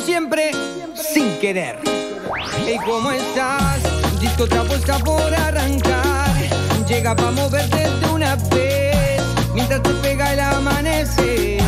siempre, sin querer. Hey, ¿cómo estás? Disco Trapo está por arrancar. Llega pa' moverte de una vez mientras te pega el amanecer.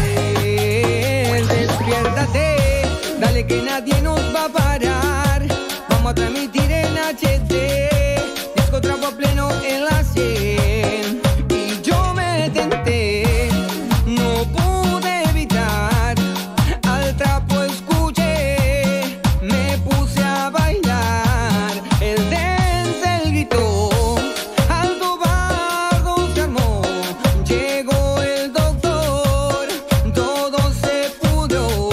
Despiértate, dale que nadie nos va a parar. Vamos a transmitir en HD. Disco Trapo a pleno en la 100. Y yo me tenté, no pude evitar. Al trapo escuché, me puse a bailar. El dance, el grito, alto bardo se armó. Llegó el doctor, todo se pudo.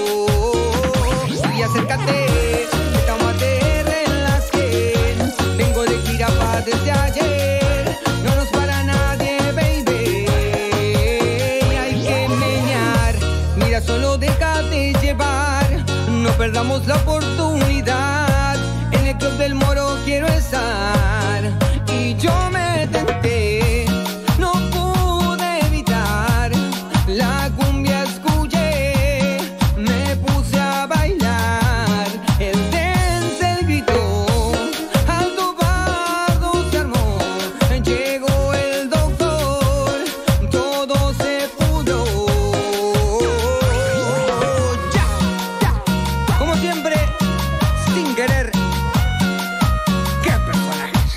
Y acércate, estamos a TR en la 100. Vengo de gira pa' desde ayer. No nos para nadie, baby. Hay que menear, mira, solo déjate llevar. No perdamos la oportunidad. En el club del Moro quiero estar. Y yo me tenté, no pude evitar. La cumbia escuché, me puse a bailar. El dance, el grito, alto bardo se armó. Llegó el doctor, todo se pudo. Ya, ya. Como siempre, sin querer. ¡Qué personajes!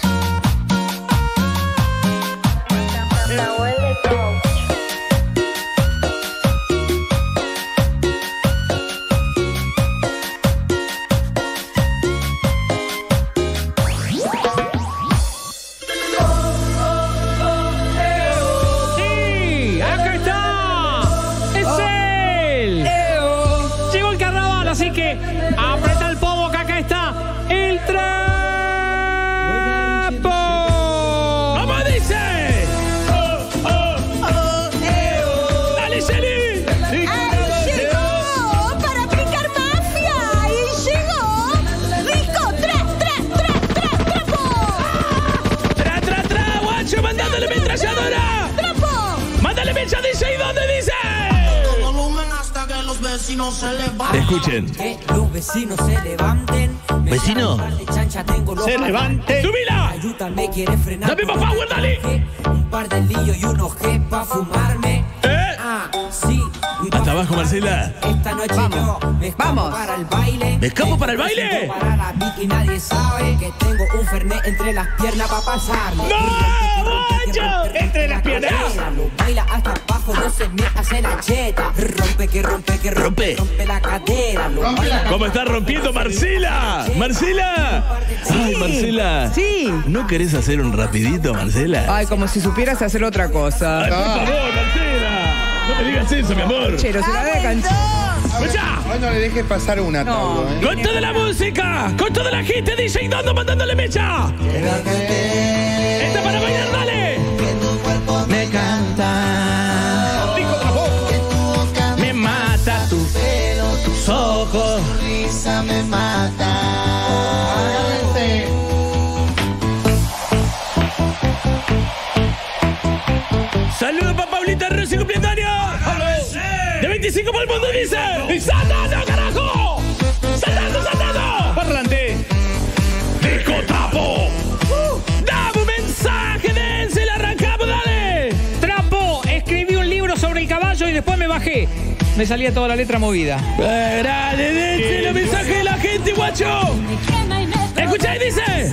¡Sí! ¡Acá está! ¡Es él! Llegó el carnaval, así que apreta el pomo que acá está el trapo. ¿Cómo dice? ¡Dale, Shelly! ¡Ay, llegó! ¡Para aplicar mafia! ¡Y llegó! ¡Disco Trapo! ¡Tra, guacho! ¡Mandándole metralladora! ¡Trapo! ¡Mándale mecha, dice! ¿Y dónde dice? Volumen hasta que los vecinos se levanten. Escuchen. Que los vecinos se levanten. Vecino, Chancha, tengo los se levante. ¡Subila! Ayuda me quiere frenar. ¡Dame más power, dale! Un par de líos y unos G pa' fumarme. Ah, sí. Hasta abajo, Marcela. Esta noche yo me escapo para el baile. ¿Me escapo para el baile? Para la Vicky nadie sabe que tengo un fernet entre las piernas pa' pasarlo. ¡No, guacho! ¡Entre las piernas! Lo baila hasta abajo, no se me hace la cheta. Rompe, que rompe, que rompe. Rompe la cadera. Lo baila. ¿Cómo está rompiendo Marcela? ¡Marcela! ¡Ay, Marcela! Sí. ¿No querés hacer un rapidito, Marcela? Ay, como si supieras hacer otra cosa. Ay, por favor, Marcela. No me digas eso, mi amor. Chero, se la dejan. ¡Escucha! Hoy no le dejes pasar una, Tauro, ¿eh? ¡Con toda la música! ¡Con toda la gente! DJ Dondo mandándole mecha. ¡Esta para bailar, dale! Me canta. Me mata tu Pero tus ojos. risa me mata. ¡Saludos para Paulita Rossi cumpliendo años! ¡De 25 por el mundo dice! ¡Y saltando, carajo! ¡Saltando! ¡Parlante! ¡Disco Trapo! ¡Dame un mensaje, Denzel! ¡Arrancamos, dale! Trapo, escribí un libro sobre el caballo y después me bajé. Me salía toda la letra movida. ¡Dale, Denzel! ¡El mensaje de la gente, guacho! ¡Escuchá y dice!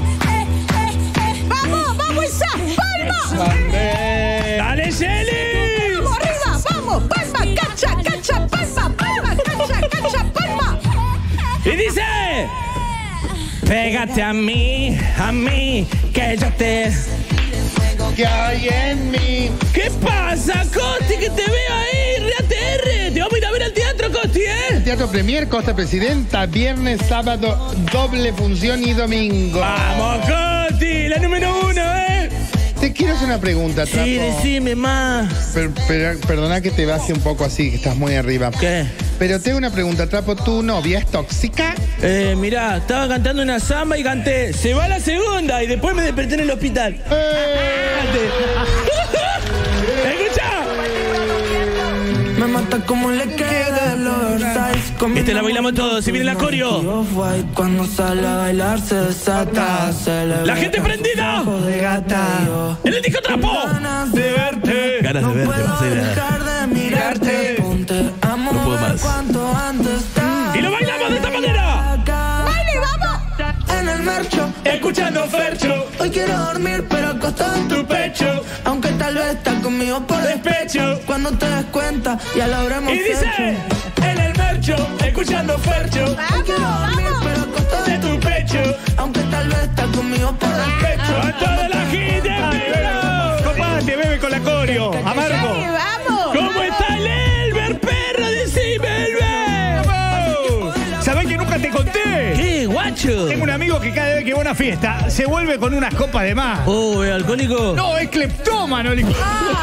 ¡Vamos, Isa! ¡Palma! ¡Dale, Shelly! ¡Vamos, arriba! ¡Vamos! ¡Palma! ¡Cacha! ¡Palma! ¡Palma! ¡Cacha! ¡Palma! Y dice: pégate a mí, que yo te... ¿Qué hay en mí? ¿Qué pasa, Costi? Que te veo ahí, RATR. Te vamos a ir a ver al teatro, Costi, ¿eh? Teatro Premier, Costa Presidenta, viernes, sábado, doble función y domingo. Vamos, Costi, la número 1, ¿eh? Te quiero hacer una pregunta, Trapo. Sí, decime más. Perdona que te base un poco así, que estás muy arriba. ¿Qué? Pero tengo una pregunta, Trapo. ¿Tu novia es tóxica? Mirá, estaba cantando una samba y canté "Se va la segunda" y después me desperté en el hospital. ¿Escucha? Me mata como le queda el oversize. Esta la bailamos todos, si viene la coreo. Cuando sale a bailar se desata. La gente prendida. En el disco trapo. Ganas de verte. Ganas de verte, Marcela. Dejar de mirarte. No puedo más. Y lo bailamos de esta manera. ¡Baile, vamos! En el marcho, Escuchando Fercho. hoy quiero dormir pero acostado en tu pecho. Aunque tal vez estás conmigo por despecho. Cuando te des cuenta ya lo habremos Y dice, hecho. en el mercho, escuchando Fercho. Hoy quiero dormir pero acostado De en tu tu pecho. Aunque tal vez estás conmigo por despecho. A toda la gente. Comparte, bebe con la coreo. Amargo. ¡Dale, vamos! ¿Cómo está el Elber, perro? Decime, Elber. ¿Sabés que nunca te conté? ¿Qué, guacho? Tengo un amigo que cada vez que va a una fiesta se vuelve con unas copas de más. Oh, ¿es alcohólico? No, es cleptómano. el hijo.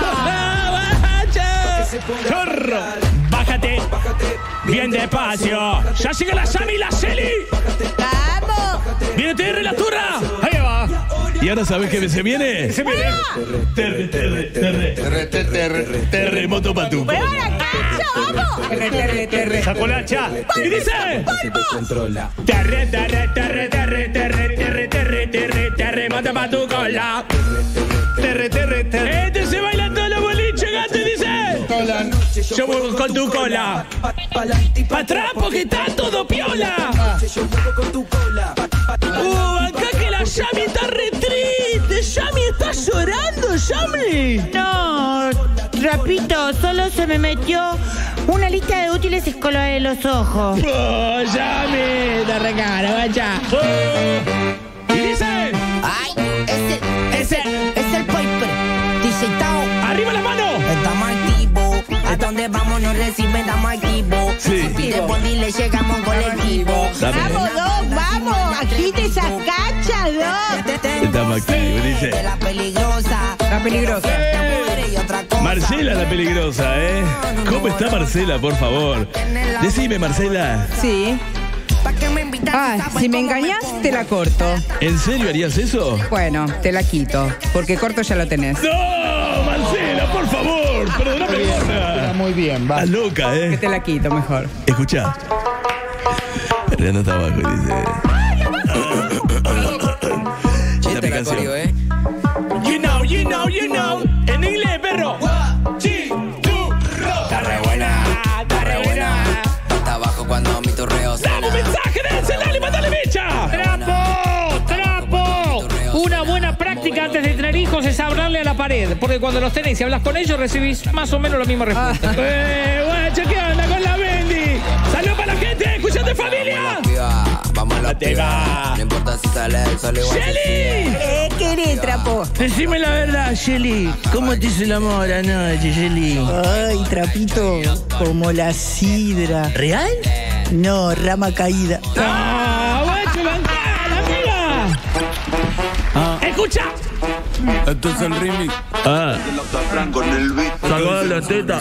¡Chorro! Bájate. Bien despacio. Ya llega la Yami y la Shelly. ¡Vamos! Viene TR la turra. Ahí va. ¿Y ahora sabes qué se viene? Se viene. Terremoto Patuco. ¡Mueva la cancha, vamos! Sacó la hacha. Y dice... Terremoto Patuco. Este se baila todo los boliches, gato, y dice... Yo muevo con tu cola. Pa' atrás porque está todo piola. Acá que la Yami está re triste. Yami está llorando, Yami. No, Rapito, solo se me metió una lista de útiles escolares en los ojos. Oh, Yami, te regalo, vaya. Y dice... Ay, ese es el Piper. DJ Tao. ¡Arriba la mano! Estamos activos. A donde vamos nos reciben, estamos activos. Sí. Si pide bondi le llegamos colectivo. Dame. ¡Vamos, Doc, vamos! ¡Agite esa cancha, Doc! Estamos activos, dice. De la peligrosa. La peligrosa. Y otra cosa. Marcela la peligrosa, ¿eh? ¿Cómo está Marcela, por favor? Decime, Marcela. Sí. ¿Pa' qué me invitas? Ah, si me engañas, te la corto. ¿En serio harías eso? Bueno, te la quito, porque corto ya lo tenés. ¡No, Marcela, por favor! Perdóname, Está gorda. muy bien, va. Estás loca, Que ¿eh? te la quito mejor. Escucha. Rihanna está abajo y dice... Esta canción. You know. En inglés, perro. Está re buena, está re buena. Está abajo cuando mi torreo ¡Dame un mensaje de ese! ¡Dale, matale, bicha! ¡Trapo! Una buena práctica antes de tener hijos es hablarle a la pared. Porque cuando los tenés y hablas con ellos, recibís más o menos la misma respuesta. Guacho, ¿qué onda con la Bendy? ¡Salud para la gente! ¡Escuchate, familia! Vamos a la Te va. No importa si sale el sol igual. ¡Shelly! ¿Qué querés, trapo? Decime la verdad, Shelly. ¿Cómo te hizo el amor anoche, Shelly? Ay, trapito, como la sidra. ¿Real? No, rama caída. ¡Ah, guacho, bancala, amiga! Escucha. Esto es el remix. Con el beat. Sacó la teta.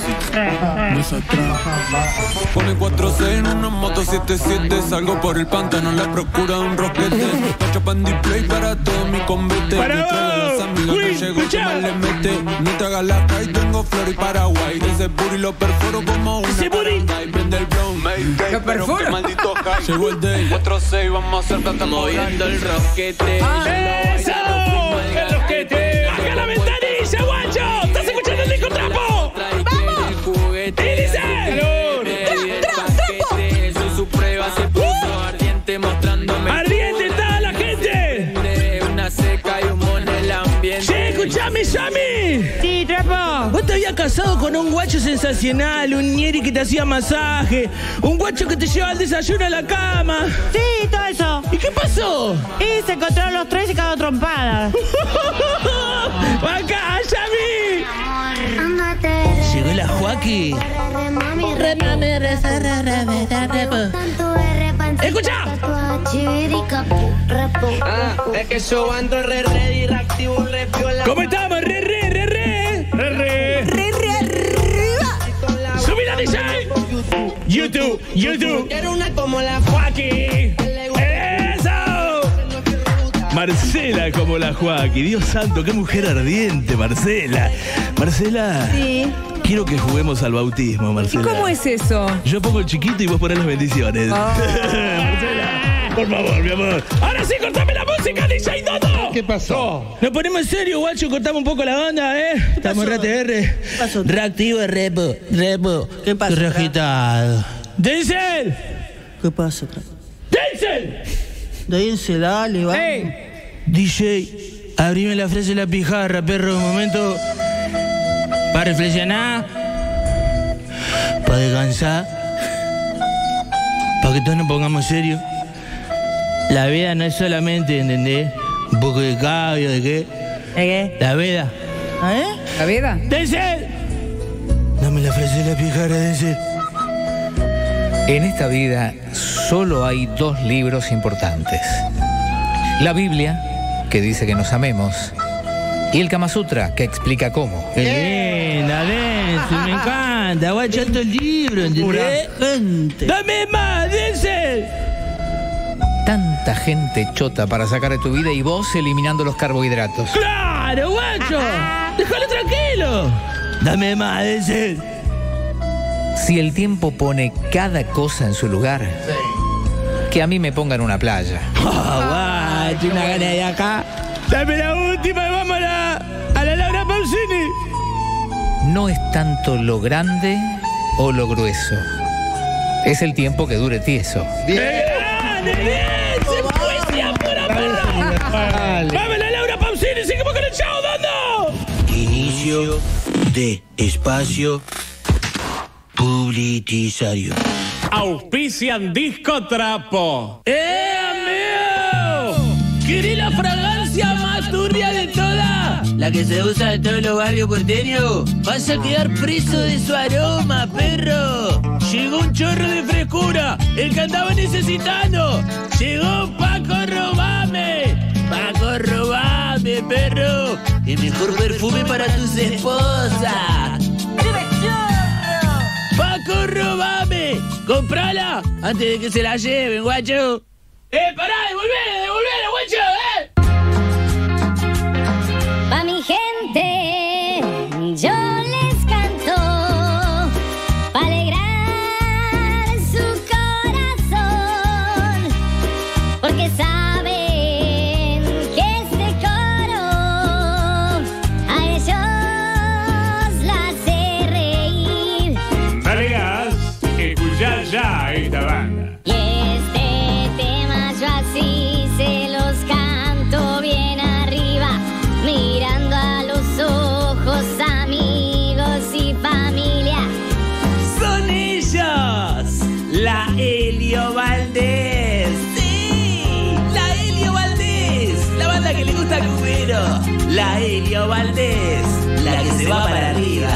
Pone 4-6 en una moto 7-7. Salgo por el pantano, la procura un roquete. Chapan display para todo mi convite. ¡Para Detrás de vos! las amigas que llegó, que más le mete. No te hagas la calle, tengo flor y Paraguay. Ese booty lo perforo como una caranga. Y prende el blown. ¿Lo perforo? Maldito high. Llegó el day. 4-6, vamos a hacer tanta moviendo el roquete. ¡Eso! ¡El rosquete! ¡Baja la ventanilla, guacho! ¿Estás escuchando el disco trapo? ¡Vamos! Y dice... ¡Trapo! Su prueba se puso ardiente mostrándome. ¡Ardiente está la gente! Una seca y humo en el ambiente. ¡Che, escuchame, Yami! Sí, Trapo. Vos te habías casado con un guacho sensacional, un ñeri que te hacía masaje, un guacho que te lleva el desayuno a la cama. Sí, todo eso. ¿Y qué pasó? Y se encontraron los tres y cada trompada. ¡Acá, Yami! Llegó la Joaquín. ¡Escucha! Es que yo ando re directivo, re piola. ¿Cómo estamos? ¡Re! ¡Subí la DJ! YouTube. Quiero una como la Joaquín. ¡Eso! Marcela como la Joaquín. Dios santo, qué mujer ardiente, Marcela. Marcela. Sí. quiero que juguemos al bautismo, ¿Y Marcela. cómo es eso? Yo pongo el chiquito y vos ponés las bendiciones. Marcela, por favor, mi amor. Ahora sí, cortame la música, DJ Dodo. ¿Qué pasó? Nos ponemos en serio, guacho, cortamos un poco la onda, ¿eh? Estamos en RTR. pasó? Reactivo, repo. ¿Qué pasa? Estoy agitado. ¡Denzel! ¿Qué pasa? ¡Denzel! Dense, dale, va. DJ, abrime la frase de la pijarra, perro. Un momento para reflexionar, para descansar, para que todos nos pongamos serios. La vida no es solamente, ¿entendés? Un poco de cabio, ¿de qué? ¿De qué? La vida. ¿Eh? ¿La vida? ¡Denzel! Dame la frase de la pijarra, Denzel. En esta vida solo hay dos libros importantes. La Biblia, que dice que nos amemos, y el Kama Sutra, que explica cómo. ¡Qué linda, Denzel! Me encanta. Guacho, todo el libro, ¿entendés? Gente. ¡Dame más, Denzel! Tanta gente chota para sacar de tu vida y vos eliminando los carbohidratos. ¡Claro, guacho! ¡Déjalo tranquilo! Dame más, Denzel. Si el tiempo pone cada cosa en su lugar, que a mí me pongan una playa. Guacho, una gana de acá. Dame la última y vamos a la Laura Pausini. No es tanto lo grande o lo grueso. Es el tiempo que dure tieso. ¡Poesía pura, perro! ¡Vamos la Laura Pausini! ¡Seguimos con el show, dando! Inicio de espacio publicitario. Auspician Disco Trapo. amigo! ¿Querés la fragancia más turbia de todas? La que se usa en todos los barrios porteños. Vas a quedar preso de su aroma, perro. Llegó un chorro de frescura, el que andaba necesitando. Llegó Paco Robame. Paco Robame, perro. El mejor perfume para tus esposas. Paco Robame. Comprala antes de que se la lleven, guacho. Pará, devolvé, guacho, Pa' mi gente, yo les canto, pa' alegrar su corazón, porque saben que este coro a ellos la hace reír. Dale gas, escuchar ya esta banda. Y este tema yo así se los canto bien arriba, mirando a los ojos amigos y familia. Son ellos, la Helio Valdés. Sí, la Helio Valdés, la banda que le gusta al cubero. La Helio Valdés, la que se va para arriba.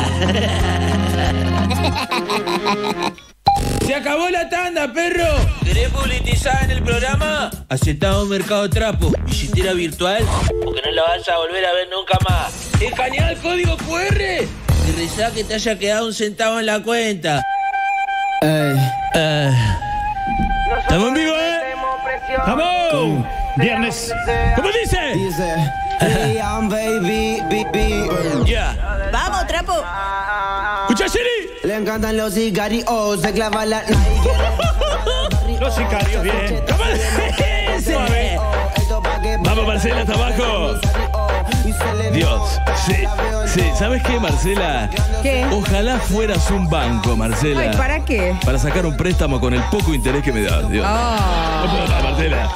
Se acabó la tanda, perro. ¿Querés publicizar en el programa? Aceptamos Mercado Trapo, billetera virtual, porque no la vas a volver a ver nunca más. Escanea el código QR y rezá que te haya quedado un centavo en la cuenta. Estamos en vivo, ¡Vamos! Viernes. ¿Cómo dice? Ya. ¡Vamos, trapo! ¿Escuchá, Siri? Le encantan los sicarios, se clava la Los sicarios, bien. ¿Cómo dice? Vamos, Marcela, hasta abajo. Dios, sí, ¿sabes qué, Marcela? ¿Qué? Ojalá fueras un banco, Marcela. Ay, ¿para qué? Para sacar un préstamo con el poco interés que me das, Dios. Oh. No puedo más, Marcela.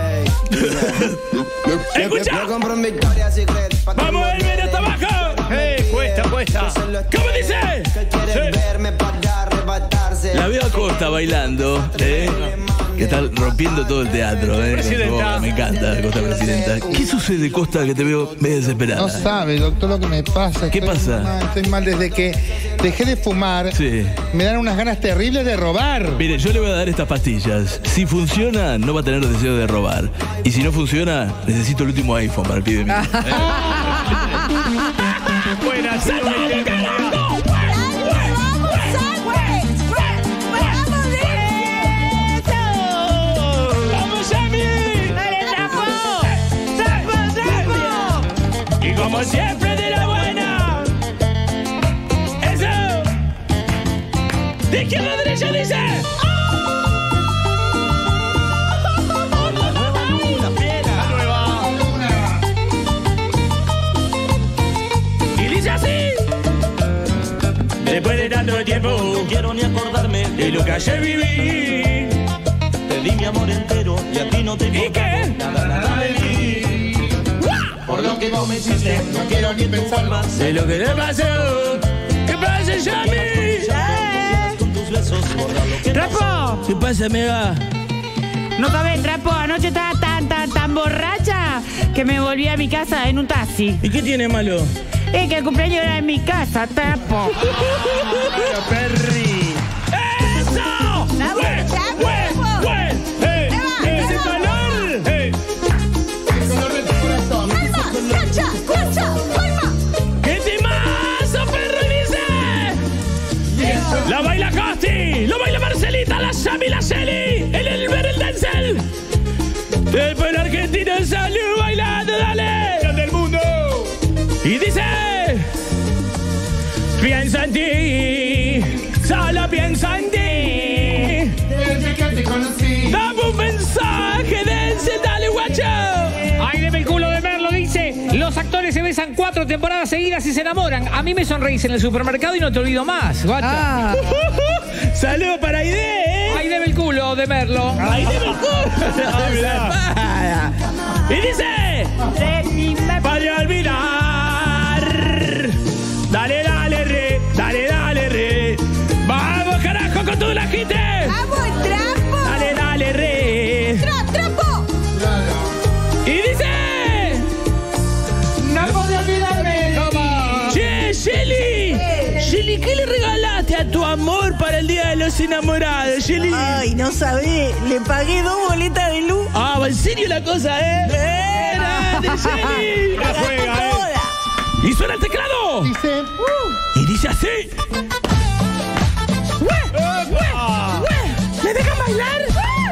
¡Escucha! ¡Vamos, Elmer, hasta abajo! Cuesta. ¿Cómo dice? La veo a Costa bailando, que está rompiendo todo el teatro, Presidenta. Me encanta, Costa Presidenta. ¿Qué sucede, Costa, que te veo medio desesperada? No sabe, doctor, lo que me pasa. ¿Qué pasa? Estoy mal desde que dejé de fumar. Sí. Me dan unas ganas terribles de robar. Mire, yo le voy a dar estas pastillas. Si funciona, no va a tener deseo de robar. Y si no funciona, necesito el último iPhone para el pibe mío. Buenas. Y como siempre de la buena. Eso. De izquierda a derecha dice. Y dice así. Después de tanto tiempo, no quiero ni acordarme de lo que ayer viví. Te di mi amor entero y a ti no te ¿Y qué? Nada de mí. Por lo que tú me hiciste, no quiero ni pensar más. De lo que te pasó. ¿Qué pasa, Yami? ¡Trapo! ¿Qué pasa, amiga? No sabés, Trapo, anoche estaba tan borracha que me volví a mi casa en un taxi. ¿Y qué tiene malo? Es que el cumpleaños era en mi casa, Trapo. Perry. ¡Eso! ¡Ese color! ¡Qué temazo, perro! Dice. La baila Costi, lo baila Marcelita, la Yami, la Shelly, el Elber, el Denzel. El pueblo argentino en salud bailando, dale. Del mundo. Y dice. Piensa en ti, solo piensa en ti. Desde que te conocí. Dame un mensaje, Denzel, dale, guacho. Ay, deme el culo de Merlo, dice. Los actores se besan 4 temporadas seguidas y se enamoran. A mí me sonreís en el supermercado y no te olvido más, guacha. Saludos para Aide, ¿eh? Ay, deme el culo de Merlo. Ay, deme el culo. Y dice. Para olvidar. Dale, dale, re. Dale, dale, re. Vamos, carajo, con todo la gente. ¡Vamos, Trapo! Dale, dale, re. ¡Trapo! Y dice. No podía olvidarme. Che, Shelly. Shelly, ¿qué le regalaste a tu amor para el Día de los Enamorados, Shelly? Ay, no sabés, le pagué 2 boletas de luz. Ah, va en serio la cosa, ¿eh? ¡Grande, Shelly! La juega, ¿eh? Y suena el teclado. Dice. Y dice así. ¿Me dejan bailar?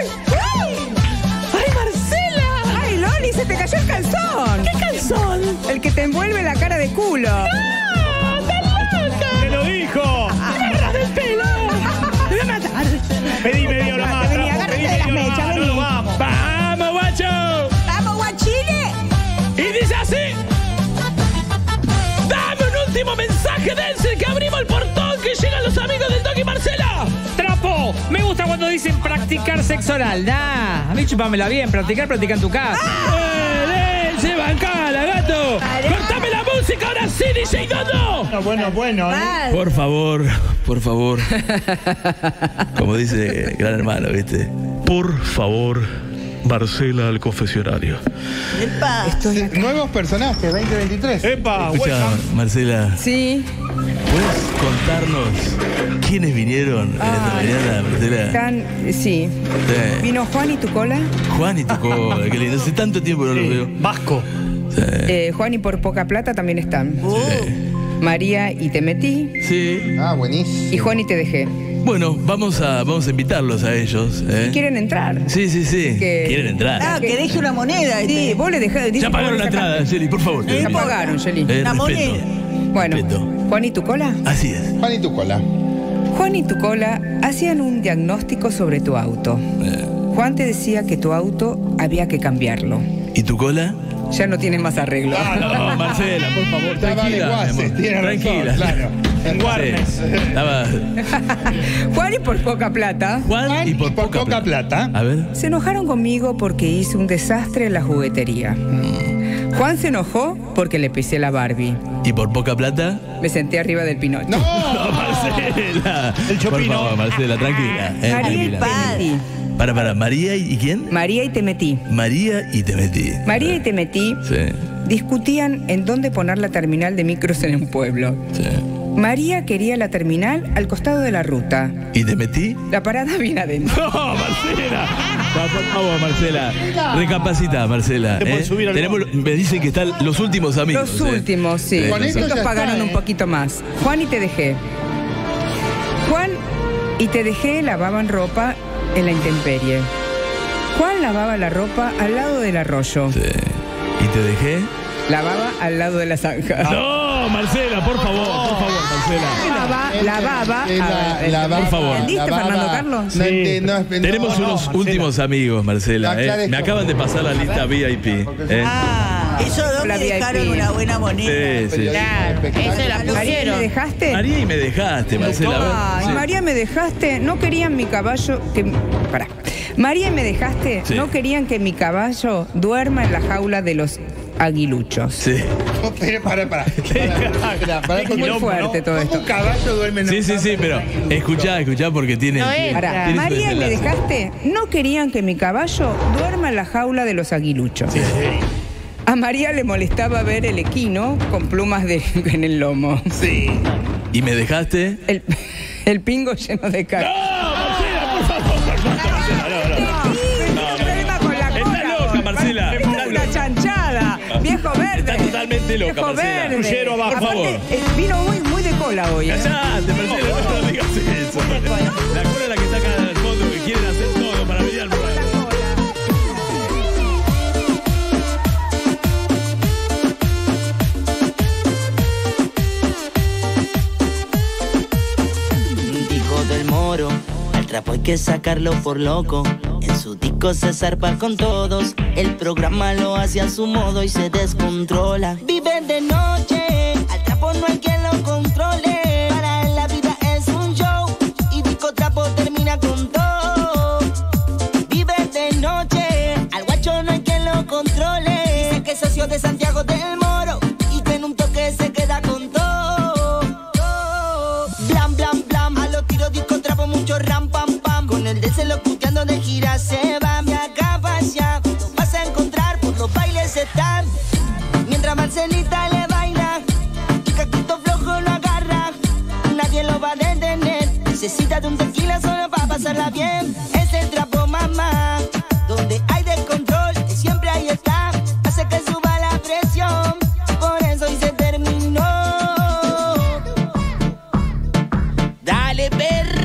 ¡Ay, Marcela! ¡Ay, Loli, se te cayó el calzón! ¿Qué calzón? El que te envuelve la cara de culo. ¡No! ¡Está loca! ¡Me lo dijo! ¡Me agarras del pelo! ¡Me voy a matar! Pedí media hora más. Vení, agárrate de las mechas, vení. Vamos. Vamos, guacho. ¡Vamos, guachile! Y dice así. Dame un último mensaje, Denzel, que abrimos el portón, que llegan los amigos del Toque y Marcela. Trapo, me gusta cuando dicen practicar sexo oral. Nah, a mí chupámela bien, practica en tu casa. Se bancala, gato. Cortame la música ahora sí, DJ Dodo. Bueno, ¿eh? Por favor. Como dice Gran Hermano, ¿viste? Por favor, Marcela al confesionario. ¡Epa! Nuevos personajes, 2023. Epa, Escucha, Marcela, Sí. ¿puedes contarnos quiénes vinieron en esta mañana, Marcela? Sí. Sí. Vino Juan y tu cola. Juan y tu cola, qué lindo. Hace tanto tiempo no los veo. Vasco. Sí. Juan y por poca plata también están. María y te metí. Sí. Ah, buenísimo. Y Juan y te dejé. Bueno, vamos a invitarlos a ellos. Si quieren entrar. Sí. Que- Quieren entrar. Ah, que deje una moneda. Sí, vos le dejás. Ya pagaron la entrada, Shelly, por favor. Ya pagaron, Shelly. La moneda. Bueno, Juan y tu cola. Así es. Juan y tu cola. Juan y tu cola hacían un diagnóstico sobre tu auto. Juan te decía que tu auto había que cambiarlo. ¿Y tu cola? Ya no tiene más arreglo. No, Marcela, por favor, tranquila. Vale, mi amor. tiene razón, Tranquila. claro. En Warnes. Sí. Estaba Juan y por poca plata. Juan y por poca plata. A ver. Se enojaron conmigo porque hice un desastre en la juguetería. Juan se enojó porque le pisé la Barbie. ¿Y por poca plata? Me senté arriba del Pinocho. No, Marcela. El Chopino. Por favor, Marcela, tranquila. María y Tranquila. te metí. Para, ¿María y quién? María y te metí. María y te metí. María y te metí Sí, discutían en dónde poner la terminal de micros en un pueblo. sí. María quería la terminal al costado de la ruta. ¿Y te metí? La parada bien adentro. No, Marcela. Por favor, Marcela. Recapacita, Marcela. Te puedes subir al Me dicen que están los últimos amigos. Los últimos, sí. Con esto Estos ya pagaron está, un poquito más. Juan y te dejé. Juan y te dejé lavaban ropa en la intemperie. Juan lavaba la ropa al lado del arroyo. Sí. ¿Y te dejé? Lavaba al lado de la zanja. ¡No! No, Marcela, por favor, Marcela. La baba. Por favor. ¿Entendiste, Fernando Carlos? Sí. Tenemos unos últimos amigos, Marcela. Me acaban de pasar la lista VIP. Esos dos me dejaron una buena moneda. Sí. Claro, eso la María, pusieron. ¿me dejaste? María, y me dejaste, Marcela. Ay, María, me dejaste. No querían mi caballo Pará. María, y me dejaste. Sí. No querían que mi caballo duerma en la jaula de los aguiluchos. Sí. No, pero para. Es muy fuerte todo esto. Un caballo duerme en Sí, pero escuchá porque tiene... Pará. tiene su María, y me desenlace. dejaste. No querían que mi caballo duerma en la jaula de los aguiluchos. Sí. A María le molestaba ver el equino con plumas en el lomo. Sí. ¿Y me dejaste? El pingo lleno de caca. Marcela, es una chanchada, viejo verde. Está totalmente loca, viejo Marcela. verde. Rullero abajo, por Aparte, favor. vino muy de cola hoy. Callate, Marcela, no digas eso. La cola es la que está acá en el fondo, que quieren hacer todo para venir al programa. Dijo del Moro, al trapo hay que sacarlo por loco. En su disco se zarpa con todos. El programa lo hace a su modo y se descontrola. Vive de noche, al trapo no hay quien lo controle. Para él la vida es un show y disco trapo termina con todo. Vive de noche, al guacho no hay quien lo controle. Dice que es socio de Santiago del Moro y que en un toque se queda con todo. Blam, blam, blam, a los tiros disco trapo mucho ram, pam, pam. Con el de se lo puteando de gira se va. Me acabas ya, lo vas a encontrar por los bailes están. Mientras Marcelita le baila y Caquito flojo lo agarra, nadie lo va a detener. Necesita de un tequila solo para pasarla bien. Es el trapo, mamá, donde hay descontrol, que siempre ahí está. Hace que suba la presión, por eso hoy se terminó. Dale, perro.